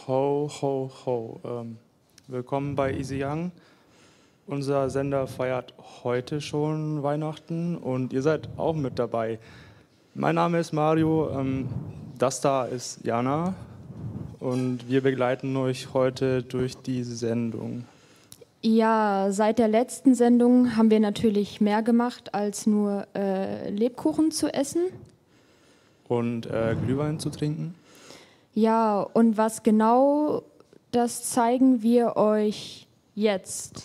Ho, ho, ho. Willkommen bei Easy Young. Unser Sender feiert heute schon Weihnachten und ihr seid auch mit dabei. Mein Name ist Mario, das da ist Jana und wir begleiten euch heute durch die Sendung. Ja, seit der letzten Sendung haben wir natürlich mehr gemacht, als nur Lebkuchen zu essen. Und Glühwein zu trinken. Ja, und was genau, das zeigen wir euch jetzt.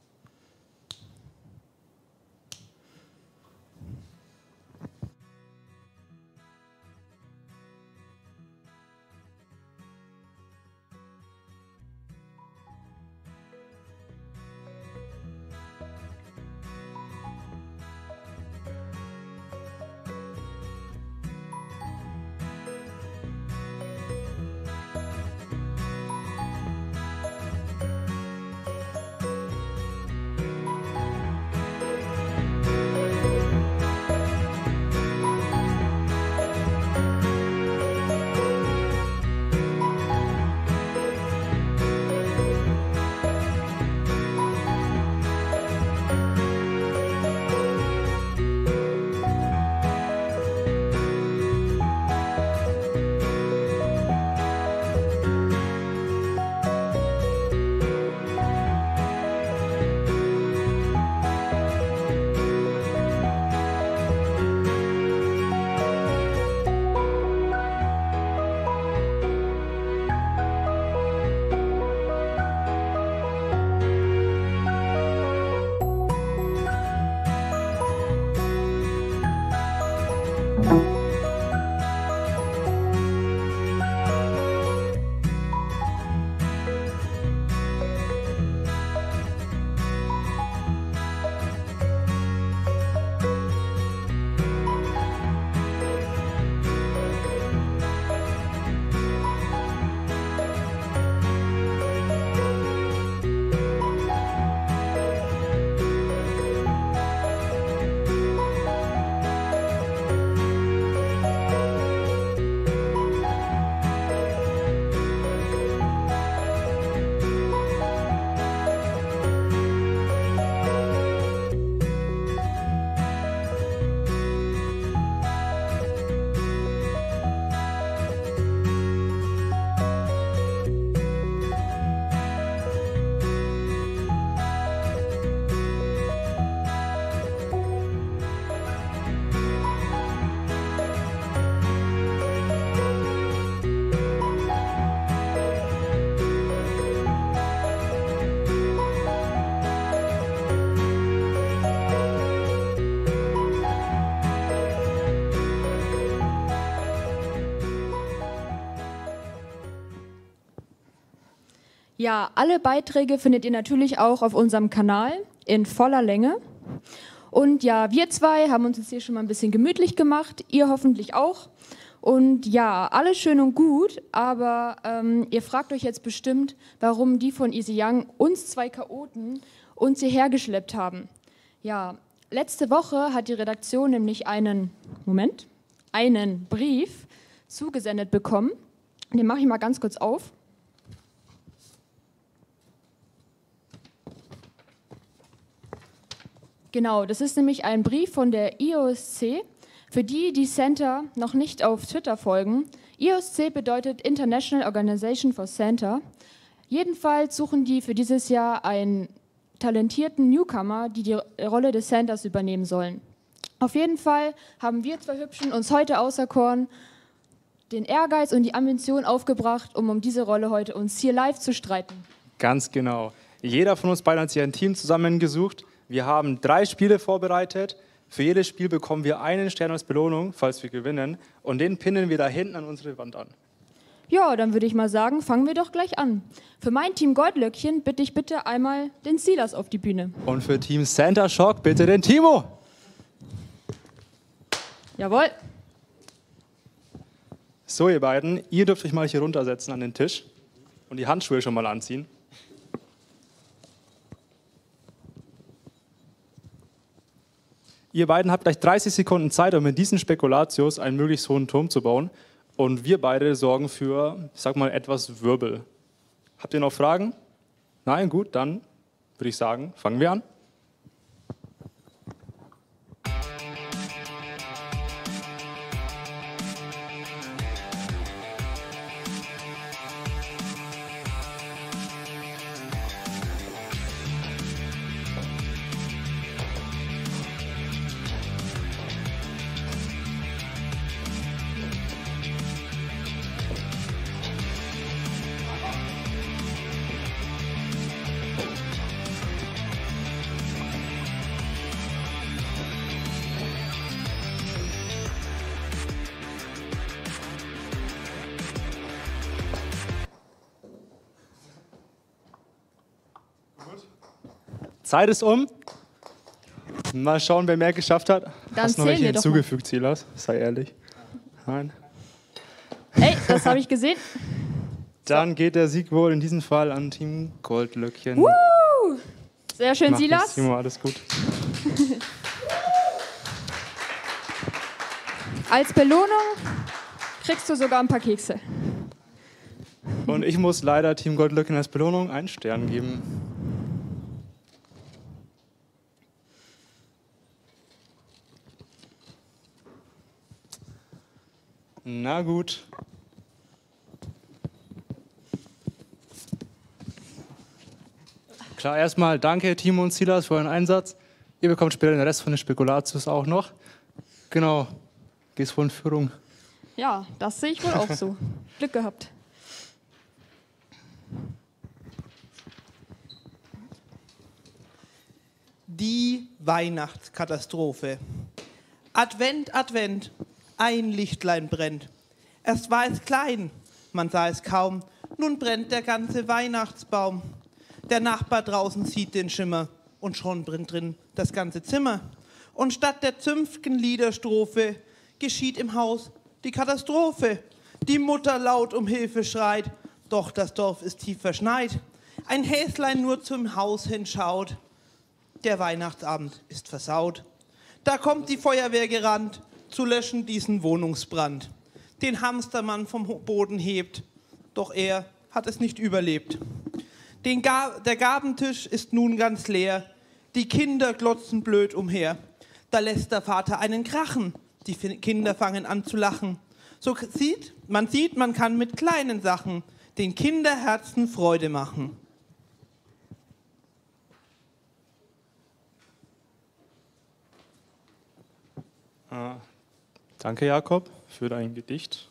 Ja, alle Beiträge findet ihr natürlich auch auf unserem Kanal in voller Länge. Und ja, wir zwei haben uns jetzt hier schon mal ein bisschen gemütlich gemacht, ihr hoffentlich auch. Und ja, alles schön und gut, aber ihr fragt euch jetzt bestimmt, warum die von Easy Young, uns zwei Chaoten, uns hierher geschleppt haben. Ja, letzte Woche hat die Redaktion nämlich einen Brief zugesendet bekommen. Den mache ich mal ganz kurz auf. Genau, das ist nämlich ein Brief von der IOSC. Für die, die Santa noch nicht auf Twitter folgen, IOSC bedeutet International Organization for Santa. Jedenfalls suchen die für dieses Jahr einen talentierten Newcomer, die die Rolle des Santas übernehmen sollen. Auf jeden Fall haben wir zwei Hübschen uns heute auserkoren, den Ehrgeiz und die Ambition aufgebracht, um diese Rolle heute uns hier live zu streiten. Ganz genau. Jeder von uns beiden hat sich ein Team zusammengesucht. Wir haben 3 Spiele vorbereitet. Für jedes Spiel bekommen wir einen Stern als Belohnung, falls wir gewinnen. Und den pinnen wir da hinten an unsere Wand an. Ja, dann würde ich mal sagen, fangen wir doch gleich an. Für mein Team Goldlöckchen bitte ich bitte einmal den Silas auf die Bühne. Und für Team Santa Shock bitte den Timo. Jawohl. So, ihr beiden, ihr dürft euch mal hier runtersetzen an den Tisch und die Handschuhe schon mal anziehen. Ihr beiden habt gleich 30 Sekunden Zeit, um mit diesen Spekulatius einen möglichst hohen Turm zu bauen. Und wir beide sorgen für, ich sag mal, etwas Wirbel. Habt ihr noch Fragen? Nein, gut, dann würde ich sagen, fangen wir an. Zeit ist um. Mal schauen, wer mehr geschafft hat. Dann hast du noch zählen welche wir doch hinzugefügt, Silas? Sei ehrlich. Nein. Hey, das habe ich gesehen. Dann geht der Sieg wohl in diesem Fall an Team Goldlöckchen. Sehr schön, Macht nichts, Silas. Timo, alles gut. Als Belohnung kriegst du sogar ein paar Kekse. Und ich muss leider Team Goldlöckchen als Belohnung einen Stern geben. Na gut. Klar, erstmal danke Timo und Silas für euren Einsatz. Ihr bekommt später den Rest von den Spekulatius auch noch. Genau, gehst wohl in Führung. Ja, das sehe ich wohl auch so. Glück gehabt. Die Weihnachtskatastrophe. Advent, Advent, ein Lichtlein brennt. Erst war es klein, man sah es kaum, nun brennt der ganze Weihnachtsbaum. Der Nachbar draußen sieht den Schimmer und schon brennt drin das ganze Zimmer. Und statt der zünftigen Liederstrophe geschieht im Haus die Katastrophe. Die Mutter laut um Hilfe schreit, doch das Dorf ist tief verschneit. Ein Häslein nur zum Haus hinschaut, der Weihnachtsabend ist versaut. Da kommt die Feuerwehr gerannt, zu löschen diesen Wohnungsbrand. Den Hamstermann vom Boden hebt, doch er hat es nicht überlebt. Der Gabentisch ist nun ganz leer, die Kinder glotzen blöd umher. Da lässt der Vater einen krachen, die Kinder fangen an zu lachen. So man sieht, man kann mit kleinen Sachen den Kinderherzen Freude machen. Danke, Jakob, für dein Gedicht.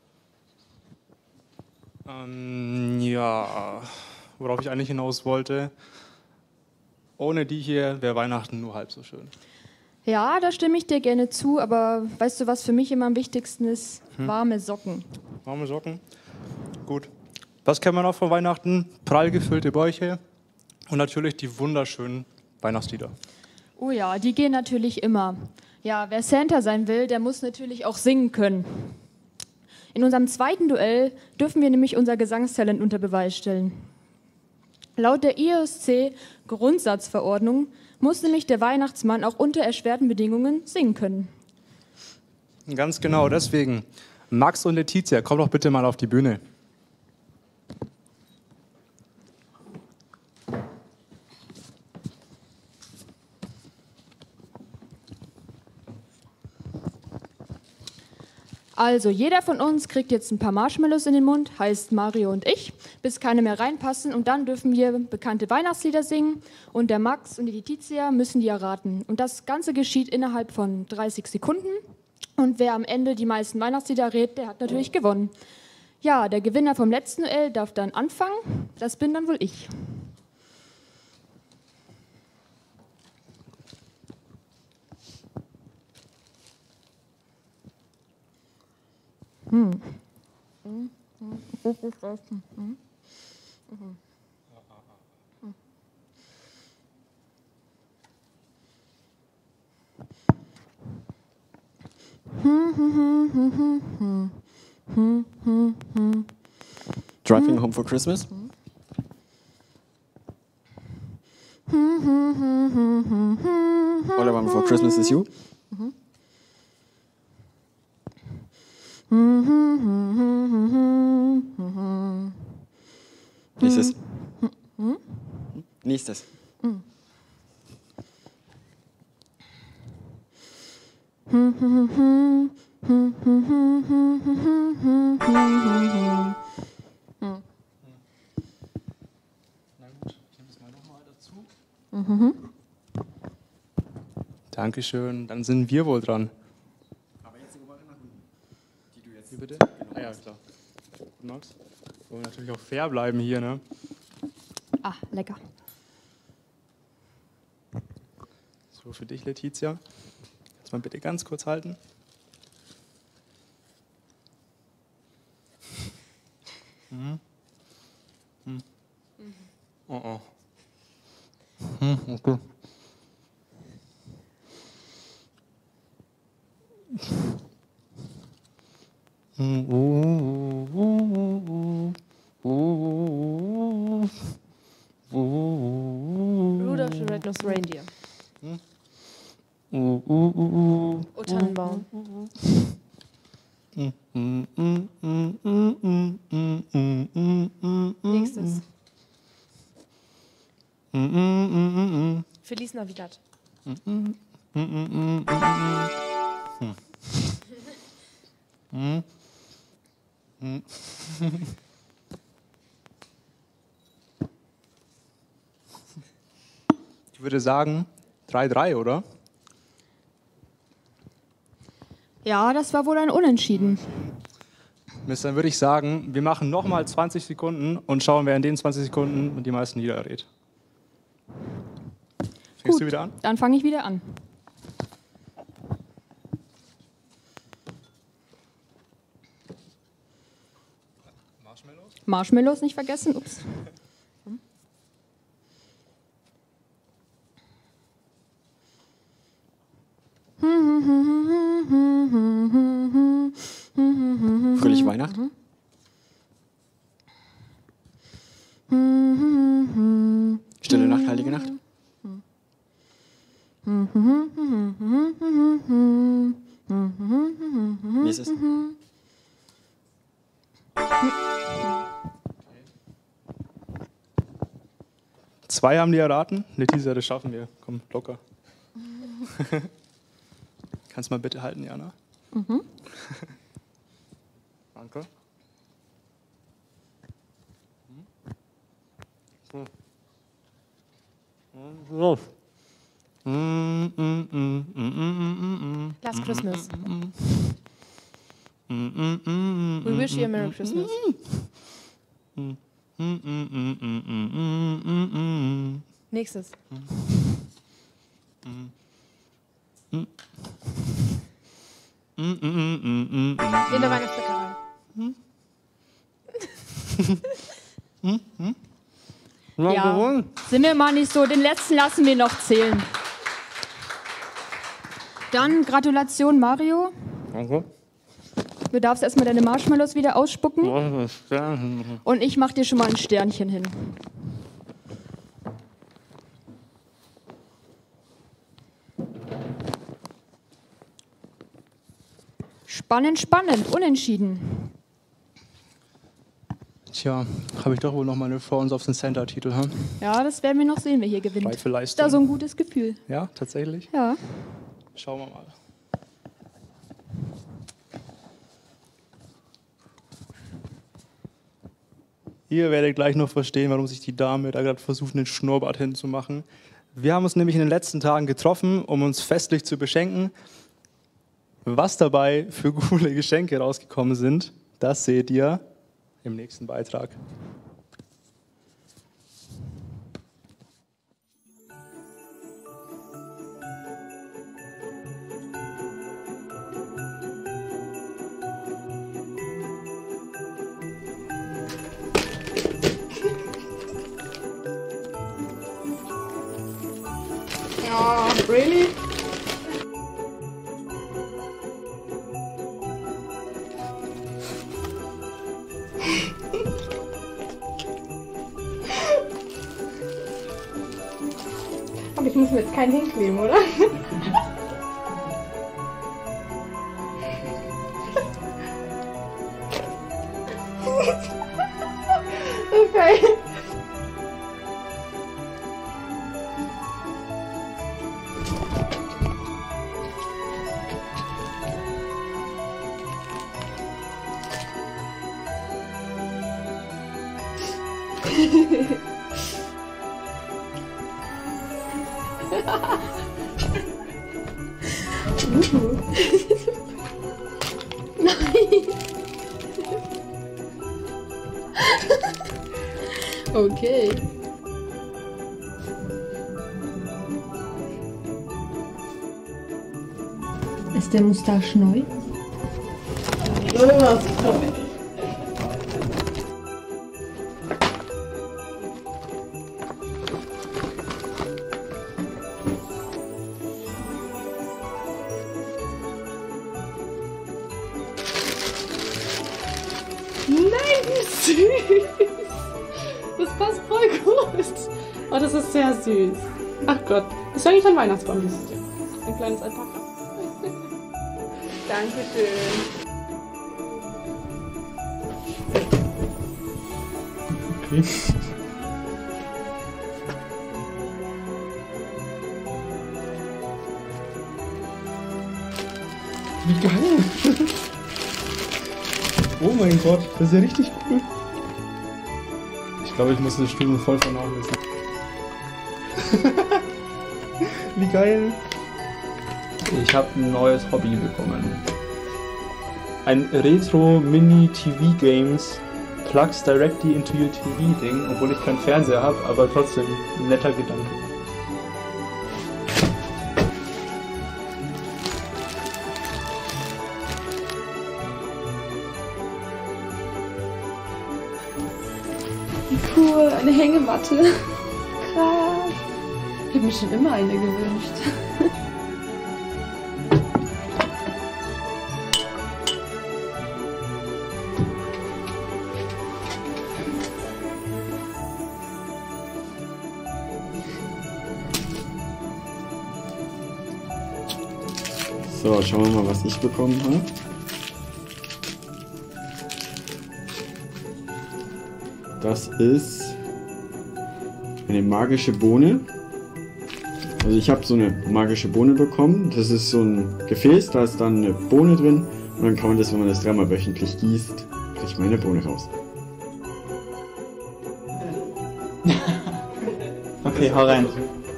Ja, worauf ich eigentlich hinaus wollte. Ohne die hier wäre Weihnachten nur halb so schön. Ja, da stimme ich dir gerne zu, aber weißt du, was für mich immer am wichtigsten ist? Warme Socken. Warme Socken. Gut. Was kennen wir noch von Weihnachten? Prall gefüllte Bäuche und natürlich die wunderschönen Weihnachtslieder. Oh ja, die gehen natürlich immer. Ja, wer Santa sein will, der muss natürlich auch singen können. In unserem zweiten Duell dürfen wir nämlich unser Gesangstalent unter Beweis stellen. Laut der IOSC-Grundsatzverordnung muss nämlich der Weihnachtsmann auch unter erschwerten Bedingungen singen können. Ganz genau, deswegen. Max und Letizia, komm doch bitte mal auf die Bühne. Also, jeder von uns kriegt jetzt ein paar Marshmallows in den Mund, heißt Mario und ich, bis keine mehr reinpassen. Und dann dürfen wir bekannte Weihnachtslieder singen. Und der Max und die Letizia müssen die erraten. Und das Ganze geschieht innerhalb von 30 Sekunden. Und wer am Ende die meisten Weihnachtslieder rät, der hat natürlich gewonnen. Ja, der Gewinner vom letzten Duell darf dann anfangen. Das bin dann wohl ich. Driving Home for Christmas. All I Want for Christmas is You. Nächstes. Nächstes. Na gut, ich nehme es mal nochmal dazu. Dankeschön, dann sind wir wohl dran. Aber jetzt die obere nach unten. Die du jetzt. Wie bitte? Ah ja, klar. Gut, Max. Wollen wir natürlich auch fair bleiben hier, ne? Ah, lecker. So, für dich, Letizia. Kannst du mal bitte ganz kurz halten? Oh, oh. Okay. Rudolph the Red-Nosed Reindeer. O Tannenbaum. Nächstes. Feliz Navidad. Ich würde sagen 3-3, oder? Ja, das war wohl ein Unentschieden. Mist, dann würde ich sagen, wir machen nochmal 20 Sekunden und schauen, wer in den 20 Sekunden die meisten Lieder rät. Fängst du wieder an? Dann fange ich wieder an. Marshmallows nicht vergessen. Ups. Fröhliche Weihnacht. Stille Nacht, heilige Nacht. Nächstes. Zwei haben die erraten. Letizia, das schaffen wir. Komm, locker. Kannst du mal bitte halten, Jana? Danke. Los. Last Christmas. We wish you a Merry Christmas. Nächstes. In der Weihnachtsbäckerei. Ja, sind wir mal nicht so. Den letzten lassen wir noch zählen. Dann Gratulation, Mario. Danke. Du darfst erstmal deine Marshmallows wieder ausspucken. Und ich mach dir schon mal ein Sternchen hin. Spannend, spannend. Unentschieden. Tja, habe ich doch wohl noch mal eine Chance auf den Center-Titel. Hm? Ja, das werden wir noch sehen, wer hier gewinnt. Reife Da Leistung. so ein gutes Gefühl. Ja, tatsächlich. Ja. Schauen wir mal. Ihr werdet gleich noch verstehen, warum sich die Dame da gerade versucht, einen Schnurrbart hinzumachen. Wir haben uns nämlich in den letzten Tagen getroffen, um uns festlich zu beschenken. Was dabei für coole Geschenke rausgekommen sind, das seht ihr im nächsten Beitrag. Really? Aber ich muss mir jetzt keinen hinkleben, oder? Okay. Okay. Ist der Mustache neu? Nein, wie süß! Das passt voll gut. Oh, das ist sehr süß. Ach Gott, das ist eigentlich ein Weihnachtsbaum dieses Jahr. Ein kleines Alpaka. Dankeschön. Okay. Wie geil! Oh mein Gott, das ist ja richtig cool. Ich glaube, ich muss eine Stunde voll vernachlässigen. Wie geil! Ich habe ein neues Hobby bekommen. Ein Retro Mini TV Games plugs directly into your TV Ding, obwohl ich keinen Fernseher habe, aber trotzdem ein netter Gedanke. Wie cool, eine Hängematte. Krass. Ich habe mir schon immer eine gewünscht. So, schauen wir mal, was ich bekommen habe. Das ist eine magische Bohne. Also ich habe so eine magische Bohne bekommen. Das ist so ein Gefäß, da ist dann eine Bohne drin. Und dann kann man das, wenn man das dreimal wöchentlich gießt, kriegt man eine Bohne raus. Okay, hau rein.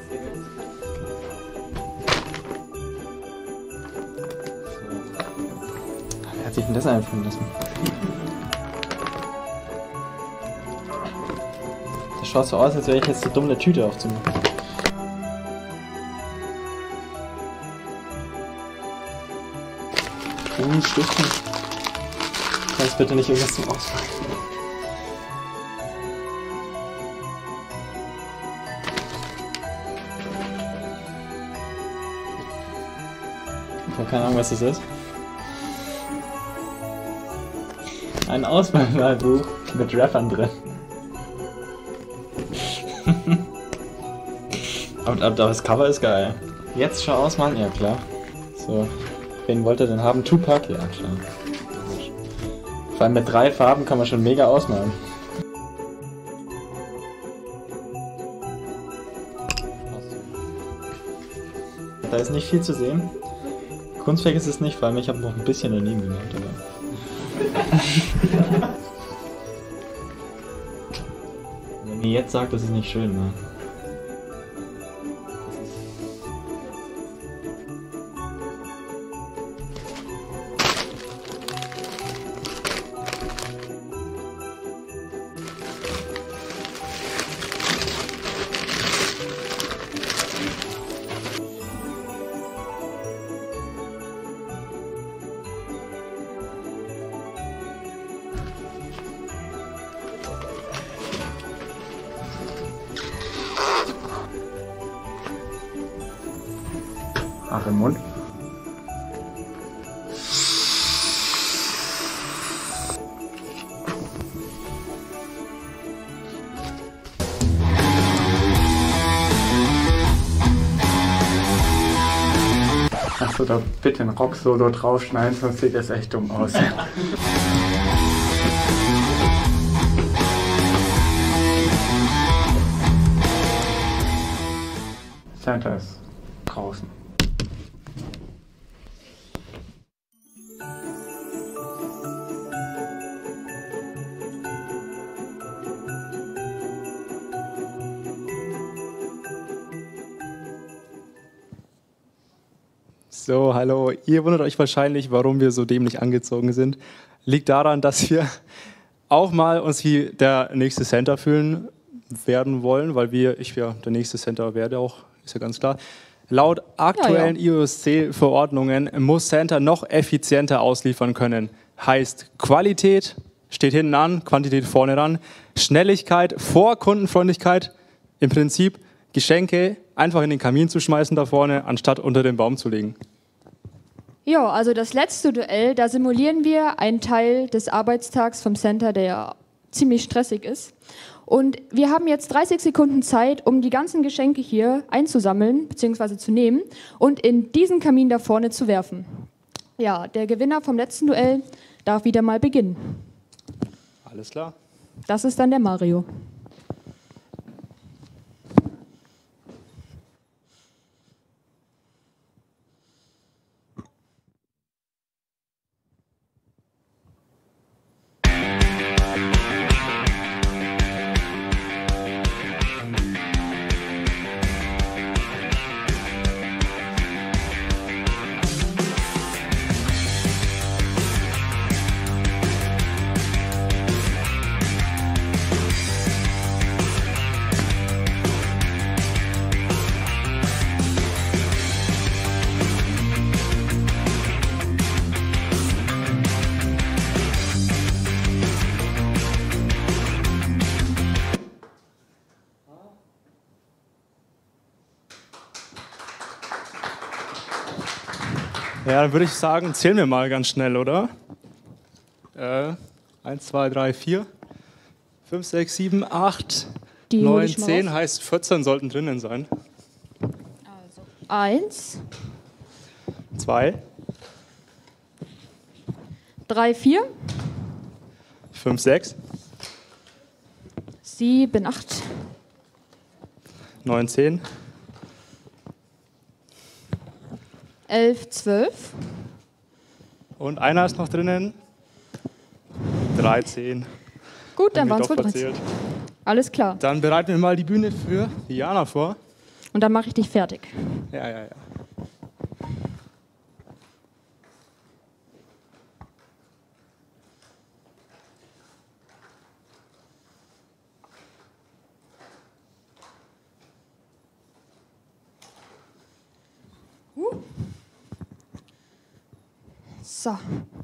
Wer hat sich denn das einfallen lassen? Das schaut so aus, als wäre ich jetzt so dumm, eine Tüte aufzumachen. Stiften. Kannst bitte nicht irgendwas zum Ausfallen. Ich habe keine Ahnung, was das ist. Ein Auswahlmalbuch mit Rappern drin. aber das Cover ist geil. Jetzt schon ausmalen? Ja, klar. So. Wen wollt ihr denn haben? Tupac? Ja, klar. Vor allem mit 3 Farben kann man schon mega ausmalen. Da ist nicht viel zu sehen. Kunstwerk ist es nicht, vor allem ich habe noch ein bisschen daneben gemacht. Wenn ihr jetzt sagt, das ist nicht schön, ne? Ach, im Mund? Achso, da bitte ein Rock-Solo draufschneiden, sonst sieht das echt dumm aus. Santa ist draußen. So, hallo. Ihr wundert euch wahrscheinlich, warum wir so dämlich angezogen sind. Liegt daran, dass wir auch mal uns wie der nächste Center fühlen werden wollen, weil ich ja der nächste Center werde auch, ist ja ganz klar. Laut aktuellen IOSC-Verordnungen muss Center noch effizienter ausliefern können. Heißt Qualität steht hinten an, Quantität vorne ran, Schnelligkeit vor Kundenfreundlichkeit, im Prinzip Geschenke einfach in den Kamin zu schmeißen da vorne, anstatt unter den Baum zu legen. Ja, also das letzte Duell, da simulieren wir einen Teil des Arbeitstags vom Center, der ja ziemlich stressig ist. Und wir haben jetzt 30 Sekunden Zeit, um die ganzen Geschenke hier einzusammeln bzw. zu nehmen und in diesen Kamin da vorne zu werfen. Ja, der Gewinner vom letzten Duell darf wieder mal beginnen. Alles klar. Das ist dann der Mario. Ja, dann würde ich sagen, zählen wir mal ganz schnell, oder? 1, 2, 3, 4, 5, 6, 7, 8, Die hol 9, ich mal 10, raus. heißt 14 sollten drinnen sein. Also 1, 2, 3, 4, 5, 6, 7, 8, 9, 10, 11, 12. und einer ist noch drinnen. 13. Gut, dann Haben waren wir es wohl doch 13. verzählt. Alles klar. Dann bereiten wir mal die Bühne für Diana vor. Und dann mache ich dich fertig. Ja. So.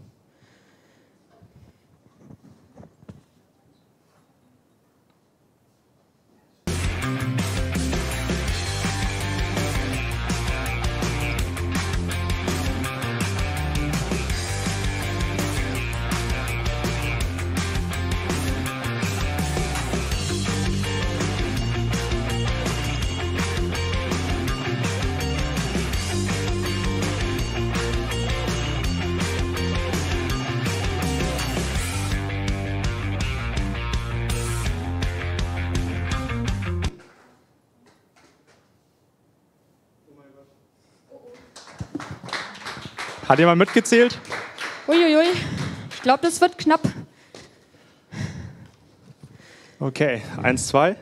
Hat jemand mitgezählt? Uiuiui. Ich glaube, das wird knapp. Okay, 1, 2,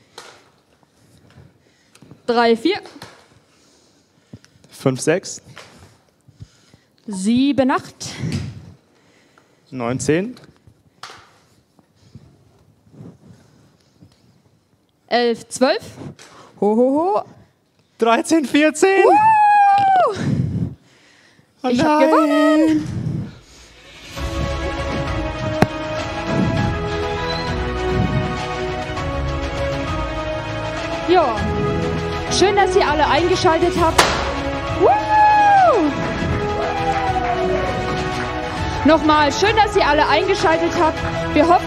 3, 4, 5, 6, 7, 8, 9, 10, 11, 12. Ho, ho, ho. 13, 14. Oh Ich habe gewonnen. Ja, schön, dass ihr alle eingeschaltet habt. Woo! Nochmal, schön, dass ihr alle eingeschaltet habt. Wir hoffen,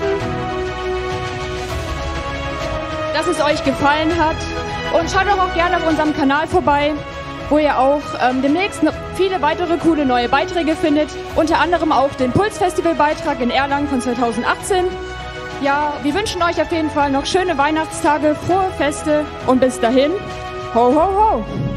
dass es euch gefallen hat. Und schaut doch auch gerne auf unserem Kanal vorbei, wo ihr auch demnächst noch viele weitere coole neue Beiträge findet. Unter anderem auch den Puls-Festival-Beitrag in Erlangen von 2018. Ja, wir wünschen euch auf jeden Fall noch schöne Weihnachtstage, frohe Feste und bis dahin, ho, ho, ho!